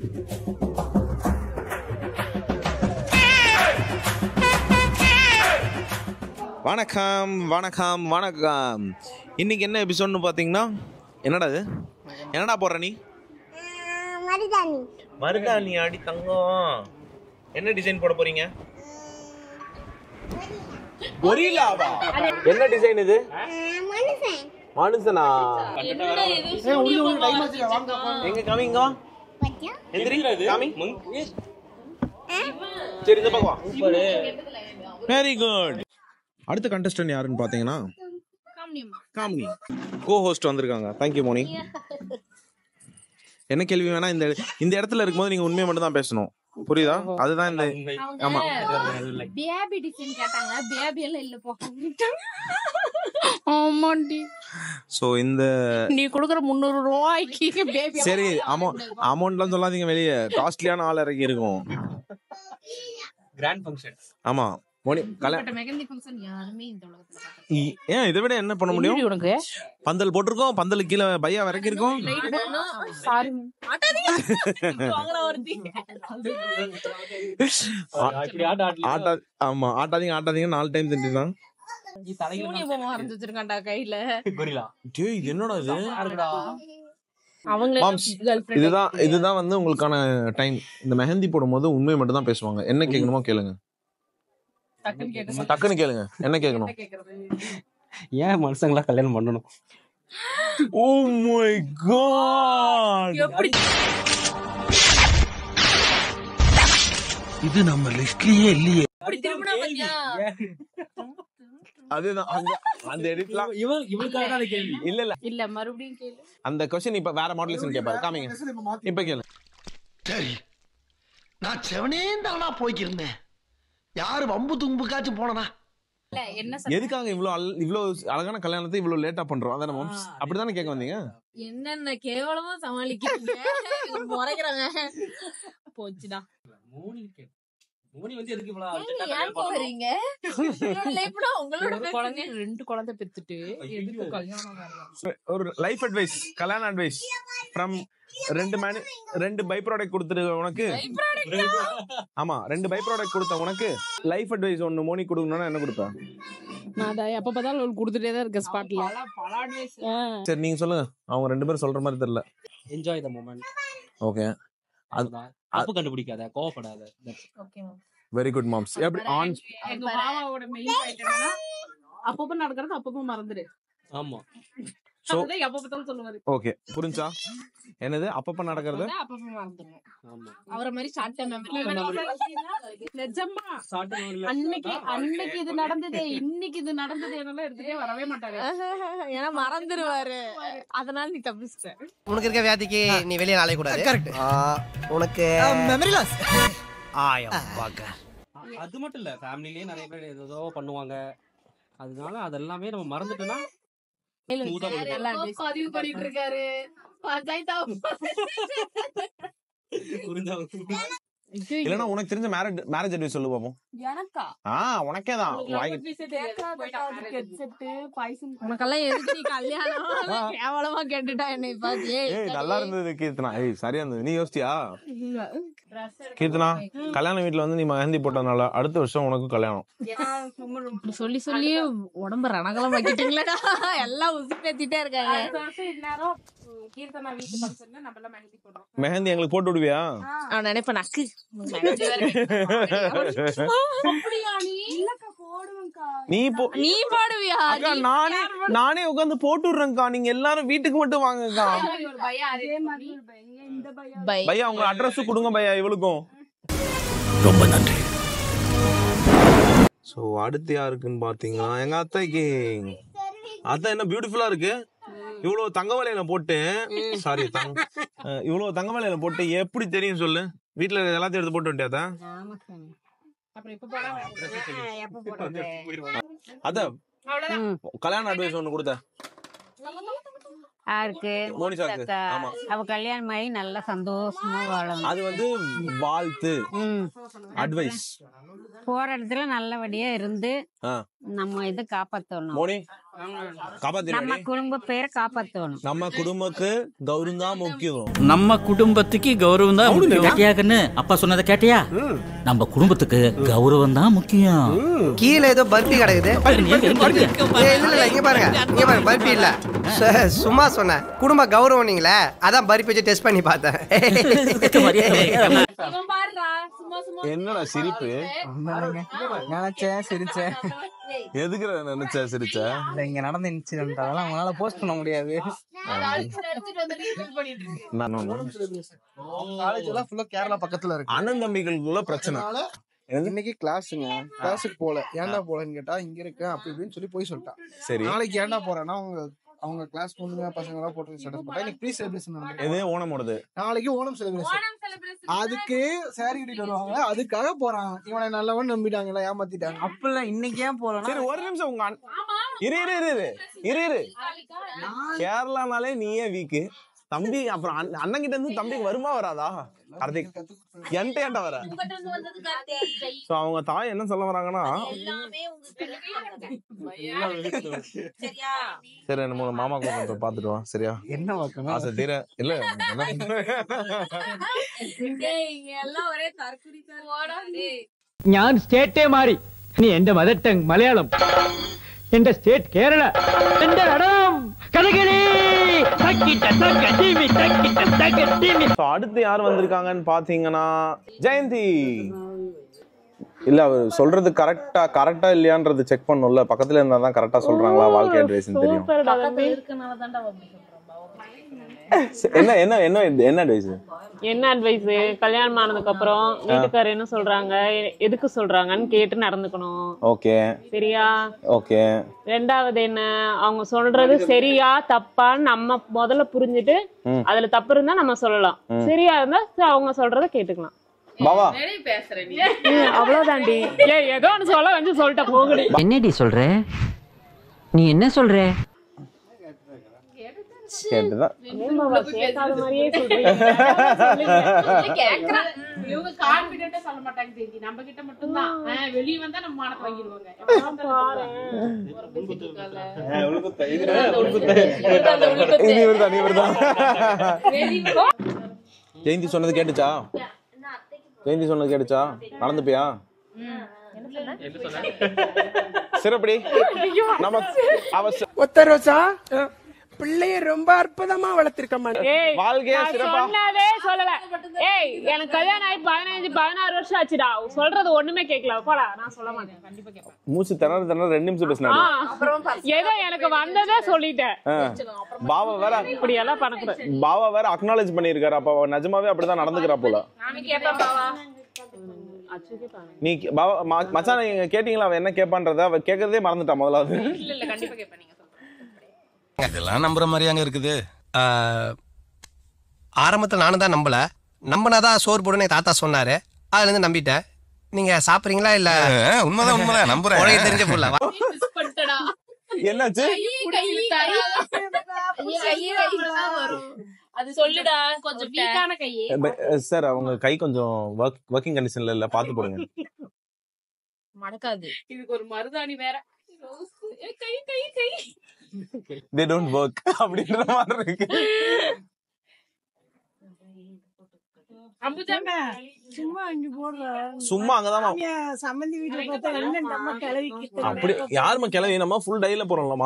வணக்கம் வணக்கம் வணக்கம். இன்னைக்கு என்ன எபிசோட்னு பார்த்தீங்கன்னா, என்னடா இது, என்னடா போடுற நீ? மருதாணி அடி தங்கம். என்ன டிசைன் போட போறீங்க? கொரில்லாவா? என்ன டிசைன் இது? மனுஷனா? எங்க காமிங்க. காமி. சரி, இந்த பக்கம் வா. Very good. அடுத்த கண்டஸ்டன்ட் யாருன்னு பாத்தீங்கன்னா காமினி கோ ஹோஸ்ட் வந்திருக்காங்க. தேங்க்யூ மோனி. என்ன கேள்வி வேணா, இந்த இடத்துல இருக்கும்போது நீங்க உண்மையை மட்டும் தான் பேசணும், புரியுதா? அதுதான் இந்த. ஆமா, பேபி டிசைன் கேட்டாங்க. பேபி எல்லாம் இல்ல போ. ஆமாண்டி. சோ இந்த நீ கொடுக்குற 300 ரூபாய்க்கு பேபி. சரி, அமௌண்ட்லாம் சொல்லாதீங்க, வெளியே காஸ்ட்லியான ஆள் இறக்கி இருக்கும். Grand function. ஆமா மோனி, மெகந்தி ஃபங்க்ஷன் யாருமே இந்த உலகத்துல ஏன் இதை விட என்ன பண்ண முடியும்? உனக்கு பந்தல் போட்டிருக்கோம், பந்தலுக்கு கீழே பையா இறக்கி இருக்கோம். சாரி ஆமா, ஆட்டாதீங்க 4 டைம் திட்டுதான். வரைஞ்சிருக்காண்டா கையில. இது என்னடா இது? அவங்க இதுதான் வந்து உங்களுக்கான டைம். இந்த மெஹந்தி போடும் போது உண்மையை மட்டும் தான் பேசுவாங்க. என்ன கேட்கணுமோ கேளுங்க, டக்குன்னு கேளுங்க. என்ன கேட்கணும்? ஏன் மனுஷங்களா கல்யாணம் பண்ணணும்? ஓ மை காட், இது நம்ம லிஸ்ட்லயே இல்லையே. அதுதான் அந்த எடிட்லாம் இவளுக்காக கேள்வி. இல்ல மறுபடியும் கேளு. அந்த क्वेश्चन இப்ப வேற மாடுலேஷன் கேட்பாரு. காமிங்க இப்ப கேளு. சரி, நான் செவனேந்தானா போய்க்கிருந்தேன். யாரு வம்பு தும்புக்காச்சும் போனனா? எதுக்காக இவ்வளவு அழகான கல்யாணத்தை இவ்வளவு லேட்டா பண்றோம்? அதான மாம்ஸ், அப்படிதானே கேட்க வந்தீங்க? என்னென்ன கேவலமா சமாளிக்கிறீங்க. முறைக்கிறாங்க. போச்சுடா. மோனி வந்து எதுக்கு போறீங்க? உங்களோட குழந்தை 2 குழந்தை பெத்துட்டு எதுக்கு கல்யாணம்? ஒரு லைஃப் அட்வைஸ், கல்யாண அட்வைஸ் ஃப்ரம் 2 பை ப்ராடக்ட் கொடுத்துட்டு உனக்கு. ஆமா, 2 பை ப்ராடக்ட் கொடுத்த உனக்கு லைஃப் அட்வைஸ் ஒன்னு மோனி கொடுக்கணும்னா என்ன கொடுப்ப? நான் எப்ப பார்த்தாலும் கொடுத்துட்டே தான் இருக்க ஸ்பாட்ல. சரி, நீங்க சொல்லுங்க. அவங்க 2 பேரும் சொல்ற மாதிரி தெரியல. Enjoy the moment. ஓகே, தப்பு கண்டுபிடிக்காத, கோவப்படாத. ஓகே, வெரி குட் மாம்ஸ். எப்படி ஆன் எங்க மாமாவோட மெயின் பாயிண்ட் என்னன்னா, அப்பப்ப நடக்கிறது அப்பப்ப மறந்துரு. ஆமா, சோ எப்ப பார்த்தாலும் சொல்லுவாரு. ஓகே, புரிஞ்சா? என்னது அப்பப்ப நடக்கிறது அப்பப்ப மறந்துரு. ஆமா. அவரை மாதிரி ஷார்ட் டைம் மெமரி. நிஜமா அன்னைக்கு இது நடந்தது, இன்னைக்கு இது நடந்தது என்னெல்லாம் எடுத்துட்டே வரவே மாட்டாரு. ஏன்னா மறந்துருவாரு. அதனால நீ தப்பிச்சிட்ட. உனக்கு இருக்க வியாதிக்கு நீ வெளியே நாளே கூடாது. கரெக்ட். உனக்கு மெமரி லாஸ். அது மட்டும் இல்ல, ஃபேமிலிலயே நிறைய பேர் ஏதோ பண்ணுவாங்க. அதனால அதெல்லாமே நம்ம மறந்துட்டோம்னா பதிவு பண்ணிட்டு இருக்காரு. இல்லனா உனக்கு தெரிஞ்ச மேரேஜ் அட்வைஸ் சொல்லு பாப்போம். எனக்கா? உனக்கே தான். உனக்கெல்லாம் எதுக்கு நீ கல்யாணம் கேவலமா கேட்டுட்டா என்னை பாத்து? நல்லா இருந்தது கீர்த்தனா. சரியா இருந்தது. நீ யோசிச்சியா கீர்த்தனா? கல்யாண வீட்டுல வந்து நீ மெஹந்தி போட்டதுனால அடுத்த வருஷம் உனக்கு கல்யாணம். சொல்லி சொல்லி உடம்பு ரணகலம் வைக்கிட்டீங்களா? எல்லாம் உசுப்பேத்திட்டே இருக்காங்க. மெஹந்தி எங்களுக்கு போட்டு விடுவியா? அவன் நினைப்ப நக்கு. நீ போடுவியா? நானே உட்காந்து போட்டு விடுறேன்க்கா. நீங்க எல்லாரும் வீட்டுக்கு மட்டும் வாங்கக்கா. பையா உங்க அட்ரஸ் கொடுங்க பையா இவளுக்கும். ரொம்ப நன்றி. சோ அடுத்து யாருக்குன்னு பாத்தீங்கன்னா எங்க அத்தைக்கு. அத்தை என்ன பியூட்டிஃபுல்லா இருக்கு. இவ்வளவு தங்க வலையில போட்டு, சாரி இவ்வளவு தங்க வலையில போட்டு எப்படி தெரியும் சொல்லு? வீட்டுல எல்லாத்தையும் எடுத்து போட்டு வந்துட்டியா? அத கல்யாண அட்வைஸ் ஒண்ணு கொடுத்த யாருக்கு? மோனிஷாக்கு. ஆமா, அவ கல்யாணம் ஆகி நல்லா சந்தோஷமா வாழணும். அது வந்து வாழ்த்து, அட்வைஸ். போற இடத்துல நல்லபடியா இருந்து நம்ம இதை காப்பாத்தணும். மோனி நம்ம குடும்ப பேரை காப்பாற்றணும். நம்ம குடும்பக்கு கௌரவம் தான் முக்கியம். நம்ம குடும்பத்துக்கு கௌரவம் தான் முக்கியம். கேட்டியாக்கன்னு அப்பா சொன்னதை கேட்டியா? நம்ம குடும்பத்துக்கு கௌரவம் தான் முக்கியம். கீழே ஏதோ பர்பி கிடக்குது. இங்க பாருங்க பர்பி இல்ல, சும்மா சொன்னேன். குடும்ப கௌரவம் நீங்களே, அதான் பர்பி வச்சு டெஸ்ட் பண்ணி பார்த்தேன். என்னடா சிரிப்பு? நினைச்சேன் சிரிச்சேன். எதுக்கு நினைச்ச சிரிச்ச? இங்க நடந்த இன்சிடென்ட் அதெல்லாம் உங்களால போஸ்ட் பண்ண முடியாது. காலேஜ் எல்லாம் ஃபுல்லா கேரளா பக்கத்துல இருக்கு. அண்ணன் தம்பிகளுக்குள்ள பிரச்சனை. இன்னைக்கு கிளாஸுங்க, கிளாஸுக்கு போல. ஏன்டா போலன்னு கேட்டா இங்க இருக்கேன் அப்படி இப்படின்னு சொல்லி போய் சொல்லிட்டான். சரி, நாளைக்கு ஏன்டா போறேன்னா அவங்க கிளாஸ் பொண்ணுங்க பசங்க எல்லாம் போட்டு ஸ்டேட்டஸ் போட்டா இன்னைக்கு ப்ரீ செலிப்ரேஷன் எது ஓணம் ஓடுது. நாளைக்கு ஓணம் செலிப்ரேஷன். அதுக்கு சாரி கட்டிட்டு வருவாங்க, அதுக்காக போறான். இவனை நல்லவன் நம்பிட்டாங்கல்ல, ஏமாத்திட்டாங்க. அப்பெல்லாம் இன்னைக்கு ஏன் போறேன்? சரி ஒரு நிமிஷம், உங்க இரு கேரளானாலே நீயே வீக்கு. தம்பி அப்புறம் அண்ணன் கிட்ட இருந்து தம்பிக்கு வருமா வராதா? கார்த்திக் என்கிட்ட வர. அவங்க தாய் என்ன சொல்ல வராங்கன்னா, சரி நம்ம மாமா கொஞ்சம் பாத்துட்டு வா. சரியா? என்ன ஆசை தீர இல்ல. ഞാൻ സ്റ്റേറ്റേ മാറി. നീ എന്റെ മദർ ടങ് മലയാളം, എന്റെ സ്റ്റേറ്റ് കേരള, എന്റെ ഇടം കഥകളി. அடுத்து யார் வந்திருக்காங்கன்னு பாத்தீங்கன்னா ஜெயந்தி. இல்ல அவர் சொல்றது கரெக்டா இல்லையான்றது செக் பண்ணும்ல. பக்கத்துல இருந்தா தான் கரெக்டா சொல்றாங்களா வாழ்க்கை அட்வைஸ் தெரியும். என்ன அட்வைஸ்? என்ன அட்வைஸ்? கல்யாணம் ஆனதுக்கு அப்புறம் வீட்டுக்காரர் என்ன சொல்றாங்க, எதுக்கு சொல்றாங்கன்னு கேட்டு நடந்துக்கணும். ஓகே, சரியா? ஓகே. ரெண்டாவது என்ன, அவங்க சொல்றது சரியா தப்பான்னு நம்ம முதல்ல புரிஞ்சுட்டு அதுல தப்பு இருந்தா நம்ம சொல்லலாம். சரியா இருந்தா அவங்க சொல்றத கேட்டுக்கலாம். அவ்வளவுதாண்டி. ஏதோ ஒண்ணு சொல்ல வந்து சொல்லிட்ட போகடி. என்னடி சொல்ற நீ? என்ன சொல்ற? ஜெயந்தி சொன்னது கேட்டுச்சா? நடந்துப்பியா? சிறப்படி ஒத்த ரோசா பிள்ளைய ரொம்ப அற்புதமா வளர்த்திருக்கமா. எனக்கு கல்யாணம் ஆகி 15-16 வருஷம் ஆச்சுடா. சொல்றது ஒண்ணுமே கேட்கல. போடா, நான் சொல்ல மாட்டேன். கண்டிப்பா கேட்பேன். மூச்சு திணற 2 நிமிஷம் பேசினாரு. ஏதோ எனக்கு வந்ததே சொல்லிட்டேன். பாவா வேற இப்படி எல்லாம் பண்ணக்கூடாது. பாவா வேற அக்னாலேஜ் பண்ணிருக்காரு. அப்ப நிஜமாவே அப்படிதான் நடந்துக்கிறா போல. நீ பாவா மச்சான் நீங்க கேட்டீங்களா அவ என்ன கேட்பான்றத? அவ கேட்கறதே மறந்துட்டா முதலாவது. இல்ல கண்டிப்பா கேட்பேன். இதெல்லாம் நம்புற மாதிரியாங்க இருக்குது. ஆரம்பத்தில் நானும் தான் நம்பினாதான் சோறு போடுன்னு தாத்தா சொன்னாரு. அதுல இருந்து நம்பிட்டேன். நீங்க சாப்பிடுறீங்களா? இல்ல உண்மைதான் நம்புறேன். தெரிஞ்ச புள்ள என்னாச்சு? அது சொல்லுடா, கொஞ்சம் வீக்கான கை. சார் அவங்க கை கொஞ்சம் வர்க்கிங் கண்டிஷன்ல இல்ல, பாத்து போடுங்க. மடக்காது. இதுக்கு ஒரு மருதாணி வேற. கை கை கை they don't work அப்படின்ற மாதிரி இருக்கு. சும்மா அங்கதான் சம்மந்தி வீட்டுல பார்த்தா என்ன நம்ம கிளவிக்கு அப்படி யாருமா கிளவி? நம்ம ஃபுல் டைல போறோம்லமா.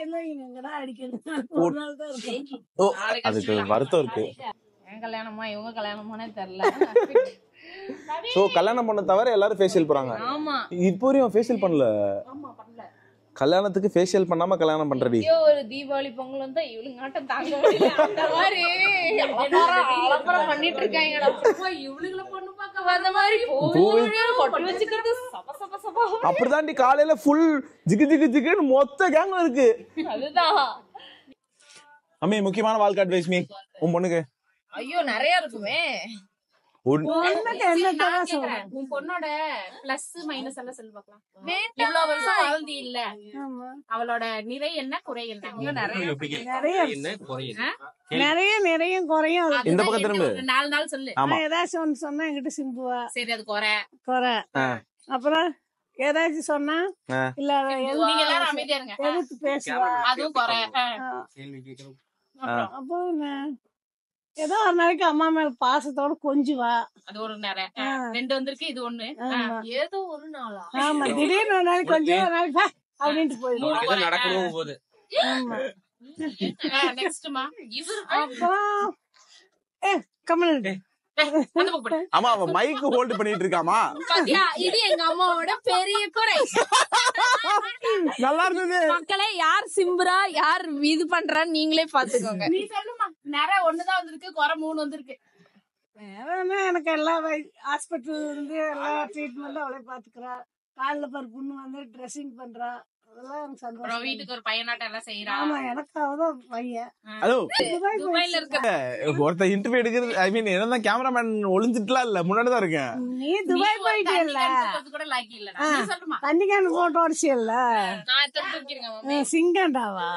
அதுக்கு வருத்தம் இருக்கு. கல்யாணமா இவங்க கல்யாணமானே தெரியல. சோ கல்யாணம் பண்ண தவிர எல்லாரும் ஃபேஷியல் போறாங்க. ஆமா, இப்போ வரையும் ஃபேஷியல் பண்ணல. ஆமா பண்ணல. கல்யாணத்துக்கு ஃபேஷியல் பண்ணாம கல்யாணம் பண்றடி. ஐயோ, ஒரு தீபாவளி பொங்கல் வந்தா இவளுங்க ஆட்டம் தாங்க முடியல. அந்த மாதிரி அலப்பறம் பண்ணிட்டு இருக்காங்கடா. இவளுங்கள பொண்ணு பார்க்க வந்த மாதிரி கொட்டி வச்சுக்கிறது சப சப சப. அப்படிதான்டி காலையில ஃபுல் ஜிகு ஜிகு ஜிகுன்னு மொத்த கேங்ல இருக்கு. அதுதான் அம்மி முக்கியமான வாழ்க்கை அட்வைஸ் மீ உன் பொண்ணுக்கு. ஐயோ நிறைய இருக்குமே. உன் பொண்ணோட பிளஸ் மைனஸ் எல்லாம் சொல்லி பார்க்கலாம். இவ்வளவு வருஷம் வாழ்ந்தி இல்ல, அவளோட நிறை என்ன குறை என்ன? நிறைய குறையும். இந்த பக்கம் திரும்ப 4 நாள் சொல்லு. ஏதாச்சும் ஒண்ணு சொன்னா என்கிட்ட சிம்புவா. சரி, அது குறை. அப்புறம் ஏதாச்சும் சொன்னா இல்ல நீங்க எல்லாரும் அமைதியா இருங்க. எதிர்த்து பேசுவா. அதுவும் குறை. அப்போ ஏதோ ஒரு நாளைக்கு அம்மா மேல பாசத்தோட கொஞ்சுவா. அது ஒரு நேரம் 2 வந்திருக்கு, இது 1. ஏதோ ஒரு நாளா? ஆமா, திடீர்னு ஒரு நாளைக்கு கொஞ்சம் ஒரு நாளைக்கு அப்படின்ட்டு போயிடும். நடக்கணும் போது. ஆமா. நெக்ஸ்ட்மா அப்புறம் கமல் ஆமா, அவ மைக் ஹோல்ட் பண்ணிட்டு இருக்காமா. இது எங்க அம்மாவோட பெரிய குறை. நல்லா இருந்தது. மக்களே, யார் சிம்புரா யார் இது பண்றான்னு நீங்களே பாத்துக்கோங்க. நீ சொல்லுமா. நிறைய 1 தான் வந்திருக்கு, குறை 3 வந்திருக்கு. வேற என்ன, எனக்கு எல்லா ஹாஸ்பிட்டல் இருந்து எல்லா ட்ரீட்மெண்ட்டும் அவளே பாத்துக்கிறா. காலில் பாரு புண்ணு வந்து ட்ரெஸ்ஸிங் பண்றா. அதெல்லாம் எனக்கு சந்தோஷம். வீட்டுக்கு ஒரு பையனாட்டம் எல்லாம் செய்யறா. ஆமா, எனக்கு அவதான் பையன். துபாயில இருக்க ஒருத்த இன்டர்வியூ எடுக்கிறது, ஐ மீன் என்னதான் கேமராமேன் ஒளிஞ்சிட்டுலாம் இல்ல, முன்னாடிதான் இருக்கேன். நீ துபாய் போயிட்டே இல்ல, கூட லாக்கி இல்ல. நீ சொல்லுமா. கண்டிக்கான போட்டோ அடிச்சியல்ல. நான் எத்தனை தூக்கிருங்க மாமா. சிங்கண்டாவா?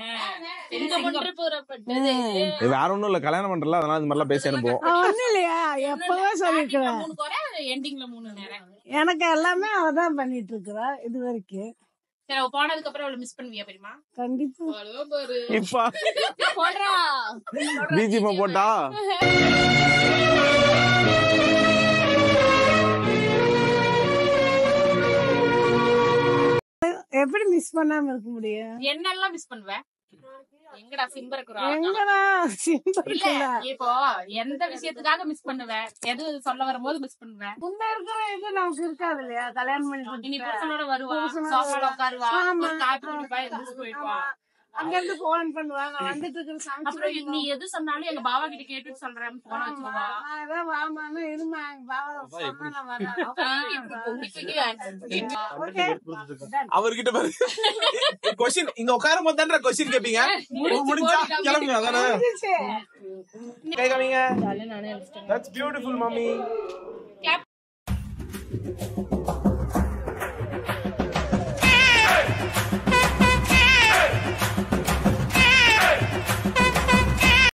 வேற ஒண்ணும் இல்ல, கல்யாணம் பண்றல, அதனால இந்த மாதிரிலாம் பேசி அனுப்புவோம். ஒண்ணும் இல்லையா, எப்பவே சொல்லிருக்கிறேன். 3 குறை, எண்டிங்ல 3 நேரம். எனக்கு எல்லாமே அவதான் பண்ணிட்டு இருக்கிறா இது வரைக்கும். சரி, அவ போனதுக்கு அப்புறம் அவளை மிஸ் பண்ணுவியா பெரியமா? கண்டிப்பா. இப்ப போடுறா பிஜிஎம் போட்டா எப்படி மிஸ் பண்ணாம இருக்க முடியும்? என்னெல்லாம் மிஸ் பண்ணுவ? எங்கடா சிம்பர் எங்கடா சிம்பர் இல்ல, இப்போ எந்த விஷயத்துக்காக மிஸ் பண்ணுவ? எது சொல்ல வரும்போது மிஸ் பண்ணுவ? முன்ன இருக்கிற இது நமக்கு இருக்காது இல்லையா? கல்யாணம் பண்ணி நீ புருஷனோட வருவா, சோஃபால உட்காருவா, ஒரு காப்பி குடிப்பா, எந்திரிச்சு போயிடுவா. அங்க இருந்து போன் பண்ணுவாங்க, வந்துட்டு இருக்கிற அப்புறம் நீ எது சொன்னாலும் எங்க பாவா கிட்ட கேட்டு சொல்றேன் போன வச்சுக்குவா. ஏதாவது வாமான்னு இருமா, எங்க பாவா சொன்னா நான் வரேன். அவர்கிட்ட பாரு கொஸ்டின் இங்க உட்காரும் போது தான்டா கொஸ்டின் கேப்பீங்க. முடிஞ்சா கிளம்புங்க. அதானே கேட்காதீங்க. That's beautiful, mommy.